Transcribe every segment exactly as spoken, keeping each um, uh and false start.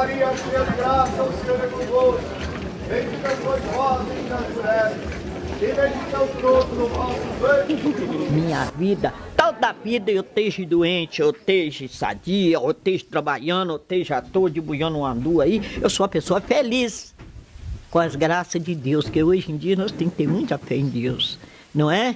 Maria, cheia de graça, o Senhor é convosco. Bendita sois vós entre as mulheres, e bendito é o fruto do vosso ventre. Minha vida, toda a vida eu esteja doente, eu esteja sadia, eu esteja trabalhando, eu esteja à toa de buiando um andu aí, eu sou uma pessoa feliz. Com as graças de Deus, que hoje em dia nós temos que ter muita fé em Deus, não é?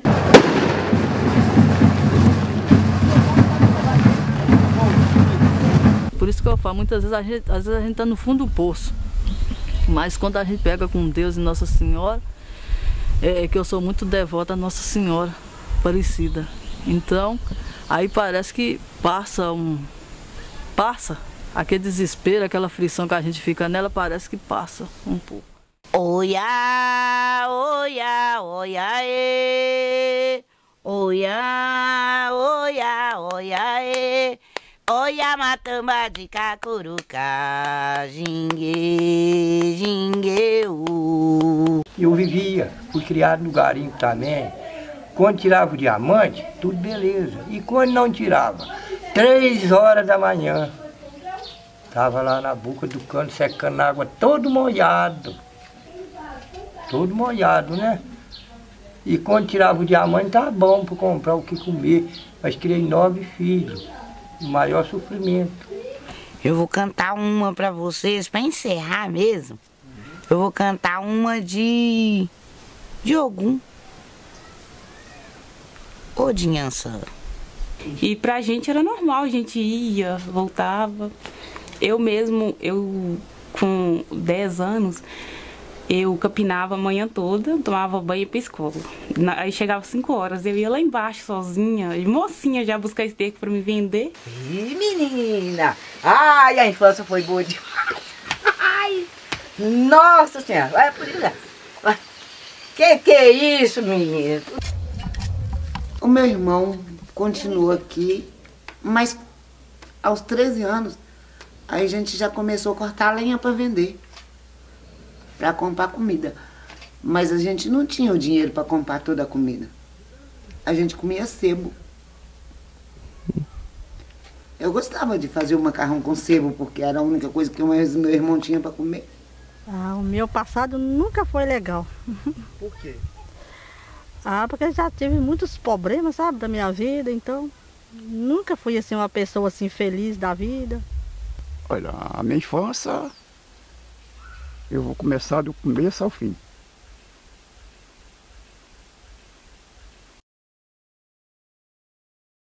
Por isso que eu falo, muitas vezes a gente, às vezes a gente está no fundo do poço. Mas quando a gente pega com Deus e Nossa Senhora, é que eu sou muito devota a Nossa Senhora Aparecida. Então, aí parece que passa um... Passa aquele desespero, aquela aflição que a gente fica nela, parece que passa um pouco. Oiá, oiá, oiá, ê. Oiá, oiá, oiá, ê. Oiá, matamba de cacuruca, jingue, jingue, uh. Eu vivia, fui criado no garimpo também. Quando tirava o diamante, tudo beleza. E quando não tirava, três horas da manhã, estava lá na boca do cano, secando na água, todo molhado. Todo molhado, né? E quando tirava o diamante, estava bom para comprar o que comer. Mas criei nove filhos, o maior sofrimento. Eu vou cantar uma para vocês, para encerrar mesmo. Eu vou cantar uma de... de Ogum. Ou de Nhançã. E pra gente era normal, a gente ia, voltava. Eu mesmo, eu com dez anos, eu capinava a manhã toda, tomava banho pra escola. Aí chegava cinco horas, eu ia lá embaixo sozinha, e mocinha já buscar esterco pra me vender. Ih, menina! Ai, a infância foi boa demais! Ai! Nossa Senhora! Vai por isso! Que que é isso, menina? O meu irmão continua aqui, mas aos treze anos, aí a gente já começou a cortar lenha para vender, para comprar comida. Mas a gente não tinha o dinheiro para comprar toda a comida. A gente comia sebo. Eu gostava de fazer o macarrão com sebo, porque era a única coisa que o meu irmão tinha para comer. Ah, o meu passado nunca foi legal. Por quê? Ah, porque eu já tive muitos problemas, sabe, da minha vida, então nunca fui assim uma pessoa assim feliz da vida. Olha, a minha infância, eu vou começar do começo ao fim.